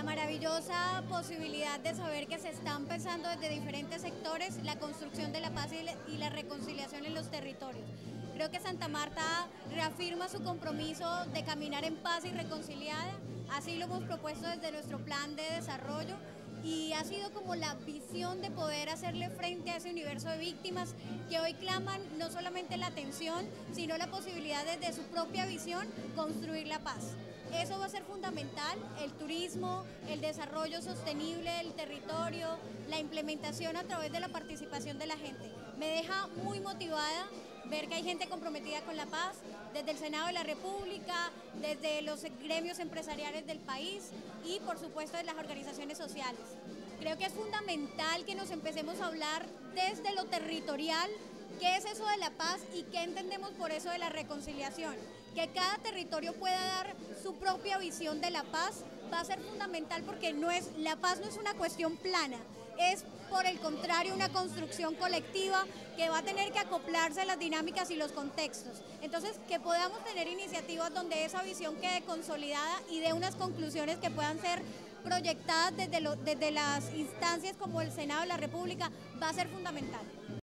maravillosa posibilidad de saber que se está empezando desde diferentes sectores la construcción de la paz y la reconciliación en los territorios. Creo que Santa Marta reafirma su compromiso de caminar en paz y reconciliada, así lo hemos propuesto desde nuestro plan de desarrollo y ha sido como la visión de poder hacerle frente a ese universo de víctimas que hoy claman no solamente la atención, sino la posibilidad desde su propia visión construir la paz. Eso va a ser fundamental, el turismo, el desarrollo sostenible del territorio, la implementación a través de la participación de la gente. Me deja muy motivada ver que hay gente comprometida con la paz, desde el Senado de la República, desde los gremios empresariales del país y por supuesto de las organizaciones sociales. Creo que es fundamental que nos empecemos a hablar desde lo territorial, qué es eso de la paz y qué entendemos por eso de la reconciliación. Que cada territorio pueda dar su propia visión de la paz va a ser fundamental porque la paz no es una cuestión plana, es por el contrario una construcción colectiva que va a tener que acoplarse a las dinámicas y los contextos. Entonces, que podamos tener iniciativas donde esa visión quede consolidada y dé unas conclusiones que puedan ser proyectadas desde las instancias como el Senado de la República va a ser fundamental.